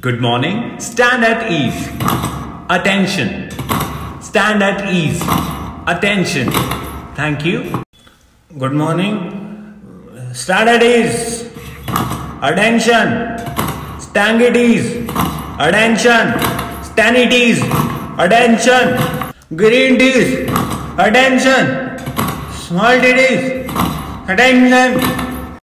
Good morning. Stand at ease. Attention. Stand at ease. Attention. Thank you. Good morning. Stand at ease. Attention. Stand at ease. Attention. Stand at ease. Attention. Green teas. Attention. Small teas. Attention.